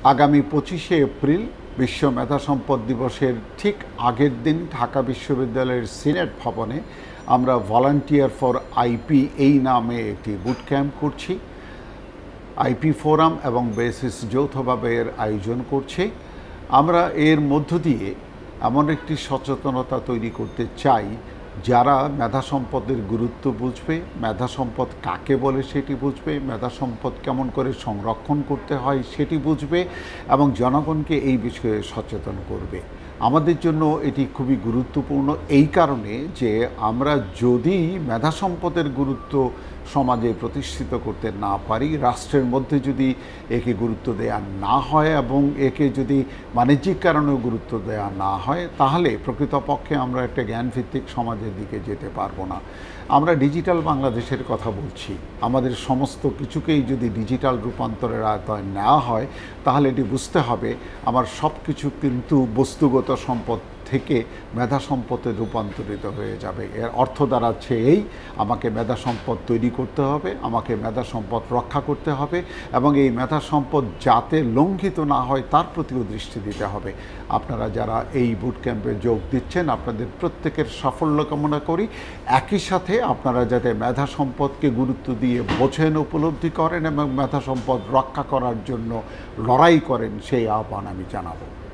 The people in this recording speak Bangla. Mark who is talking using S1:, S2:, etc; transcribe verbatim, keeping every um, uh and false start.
S1: আগামী পঁচিশে এপ্রিল বিশ্ব মেধা সম্পদ দিবসের ঠিক আগের দিন ঢাকা বিশ্ববিদ্যালয়ের সিনেট ভবনে আমরা ভলান্টিয়ার ফর আইপি এই নামে একটি বুট ক্যাম্প করছি। আইপি ফোরাম এবং বেসিস যৌথভাবে এর আয়োজন করছে। আমরা এর মধ্য দিয়ে এমন একটি সচেতনতা তৈরি করতে চাই যারা মেধা সম্পদের গুরুত্ব বুঝবে, মেধা সম্পদ কাকে বলে সেটি বুঝবে, মেধা সম্পদ কেমন করে সংরক্ষণ করতে হয় সেটি বুঝবে এবং জনগণকে এই বিষয়ে সচেতন করবে। আমাদের জন্য এটি খুবই গুরুত্বপূর্ণ এই কারণে যে আমরা যদি মেধা সম্পদের গুরুত্ব সমাজে প্রতিষ্ঠিত করতে না পারি, রাষ্ট্রের মধ্যে যদি একে গুরুত্ব দেয়া না হয় এবং একে যদি বাণিজ্যিক কারণেও গুরুত্ব দেয়া না হয়, তাহলে প্রকৃতপক্ষে আমরা একটা জ্ঞানভিত্তিক সমাজের দিকে যেতে পারবো না। আমরা ডিজিটাল বাংলাদেশের কথা বলছি। আমাদের সমস্ত কিছুকেই যদি ডিজিটাল রূপান্তরের আয়তায় নেওয়া হয়, তাহলে এটি বুঝতে হবে আমার সব কিছু কিন্তু বস্তুগত সম্পদ থেকে মেধা সম্পদে রূপান্তরিত হয়ে যাবে। এর অর্থ দাঁড়াচ্ছে এই, আমাকে মেধা সম্পদ তৈরি করতে হবে, আমাকে মেধা সম্পদ রক্ষা করতে হবে এবং এই মেধা সম্পদ যাতে লঙ্ঘিত না হয় তার প্রতিও দৃষ্টি দিতে হবে। আপনারা যারা এই বুট ক্যাম্পে যোগ দিচ্ছেন, আপনাদের প্রত্যেকের সাফল্য কামনা করি। একই সাথে আপনারা যাতে মেধা সম্পদকে গুরুত্ব দিয়ে বোঝেন, উপলব্ধি করেন এবং মেধা সম্পদ রক্ষা করার জন্য লড়াই করেন, সেই আহ্বান আমি জানাবো।